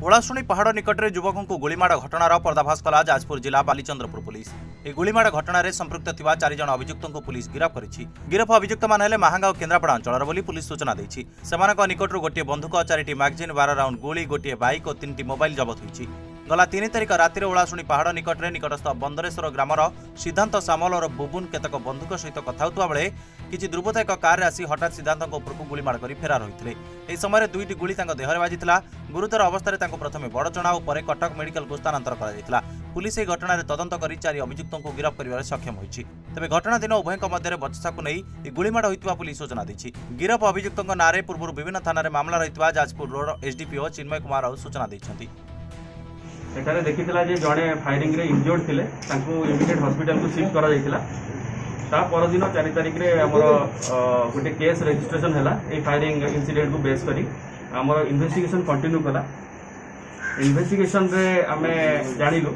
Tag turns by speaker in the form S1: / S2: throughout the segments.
S1: ओलाशुणी पहाड़ निकट में युवकों को गुलीमाड़ घटनार पर्दाफाश कला जाजपुर जिला बालीचंद्रपुर पुलिस। यह गुलीमाड़ घटना संपृक्त 4 जन अभियुक्तों को पुलिस गिरफ्त करिछि। गिरफ अभियुक्त माने महांगा और केन्द्रापड़ा अंचल बोली पुलिस सूचना देछि। सेमानक निकटरू गोटे बंधुक 4टी मैगजीन 12 राउंड गोली गोटे बाइक और 3टी मोबाइल जबत होइछि। गला 3 तारिख रातिर ओलाशुणी पहाड़ निकट में निकटस्थ बंदरेश्वर ग्रामर सिद्धांत सामल और बुबुन केतक बंधुक सहित कथा होता बेले किछि दुर्बृत्त एक कार आसी हठात सिद्धांत उपरकू गुलीमाड़ कर फेरार होते। यह समय 2टी गुली देहरे बाजिला। गुरुतर अवस्था प्रथम बड़चणा और पर कटक मेडिकल को स्थानांतर कर पुलिस यह घटना तदंत कर 4 अभियुक्तों को गिरफ्त कर सक्षम होइछि। तेबे घटना दिन उभयों मध्य बचसा को नहीं गुलीमाड़ होता पुलिस सूचना देछि। गिरफ अभियुक्तों नारे पूर्व विभिन्न थाना मामला रही जाजपुर रोड एसडीपीओ चिन्मय कुमार राउत सूचना देछन्ति।
S2: एठारे देखिथिला जे जणे फायरिंग रे इंजर्ड थिले तांको इमिडिएट हॉस्पिटल को शिफ्ट करा जायतिला। ता पर दिन 4 तारिख रे हमर गोटे केस रजिस्ट्रेशन हैला ए फायरिंग इंसिडेंट को बेस करी हमर इन्वेस्टिगेशन कंटिन्यू कला। इन्वेस्टिगेशन रे हमें जानिलु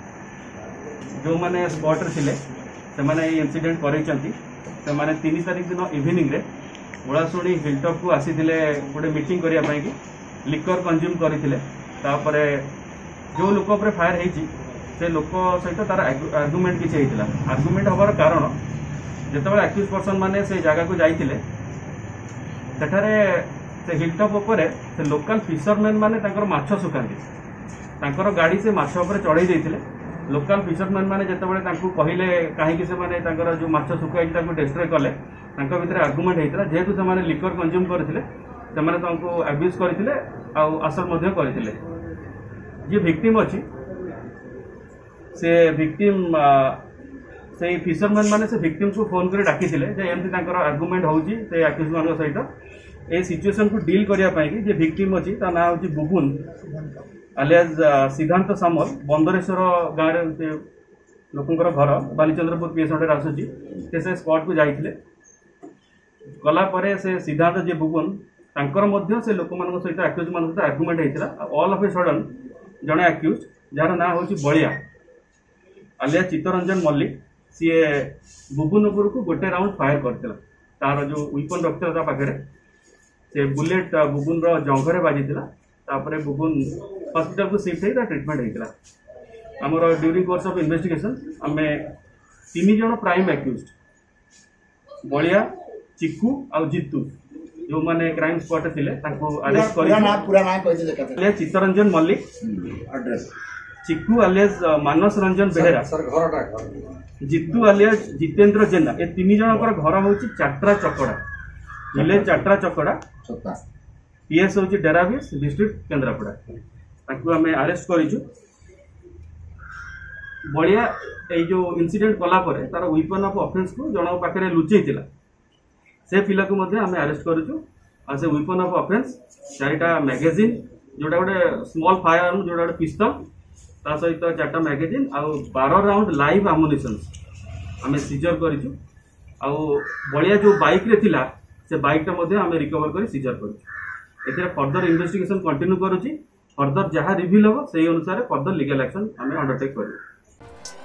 S2: जो माने स्पॉट रे थिले से माने इंसिडेंट करैचंती से माने 3 तारिख दिन इवनिंग रे ओलाशुणी हिलटॉप को आसीथिले गोटे मीटिंग करिया पई कि लिकर कंज्यूम करिथिले। तापरे जो लोक पर फायर होती से लोक सहित तार आर्गुमेंट किसी होता। आर्गुमेंट हबार कारण जिते एक्यूज पर्सन मैंने से जगह को जाइए सेठारे से हिलटॉप उपरे से लोकल फिशरमैन मैंने माछ सुखाती गाड़ी से माछ उपर चढ़ई देते। लोकल फिशरमैन मैंने जितेबाला कहले कहीं से जो माछ सुखाई डिस्ट्रॉय कले भितर आर्गुमेंट होता। जेहेतु से लिकर कंज्यूम करते अब्यूज करते आसल करते। जे विक्टिम अच्छी से विक्टिम से फिशरमैन माने से विक्टिम को फोन कर डाकी एमती आर्गुमेंट होची से एक्यूज मान सहित ए सिचुएशन को डील करिया पाई कि जे विक्टिम अच्छी ता ना होची बुबुन alias सिद्धांत सामल बंदरेश्वर गाँव से लोकंकर घर बालीचंद्रपुर पीएस अंडर आसुची से स्पॉट को जाइए। गला परे से सिद्धांत जे बुबुन तांकर मध्य से लोक मान सहित एक्यूज मान सहित आर्गुमेंट होता। ऑल ऑफ ए सडन जड़े एक्यूज जार ना हूँ बलिया आलिया चित्तरंजन मल्लिक सी बुबुन उपर को गोटे राउंड फायर करता। तार जो विपन रखता पाखे से बुलेट बुबुन जंघरे बाजिला। बुबुन हॉस्पिटल को शिफ्ट होता ट्रिटमेंट होता। आमर ड्यूरिंग कोर्स ऑफ इन्वेस्टिगेशन आम 3 जन प्राइम एक्यूज बलिया चिक्कू और जितू जो माने क्राइम स्पॉट थे अरेस्ट कर चित्तरंजन मल्लिक चिक्कू आलियास मानस रंजन बेहेरा जितू आलियास जितेंद्र जेना ए 3 जन घर हूँ चाट्रा चकड़ा विलेज चाट्रा चकड़ा पीएस हूँ डेराबिस डिस्ट्रिक्ट केन्द्रापड़ा आम अरेस्ट करूँ। बलिया ये जो इनसीडेंट कला तार वेपन ऑफ ऑफेंस को जन पाखे लुचेला से पिला को आम अरेस्ट करूँ। आ से वेपन ऑफ ऑफेंस 4टा मैगजीन जोटा गोटे स्मॉल फायर आर्म जोटा गोटे पिस्तल ता सहित 4टा मैगजीन आउ 12 राउंड लाइव आमुनिशन आम सीजर करूँ। बलिया जो बाइक रे थिला से बाइकटा आम रिकवर कर सीजर करूँ। फर्दर इन्वेस्टिगेशन कंटिन्यू करुँची। फर्दर जहाँ रिवील हम से अनुसार फर्दर लीगल एक्शन आम अंडरटेक करूँ।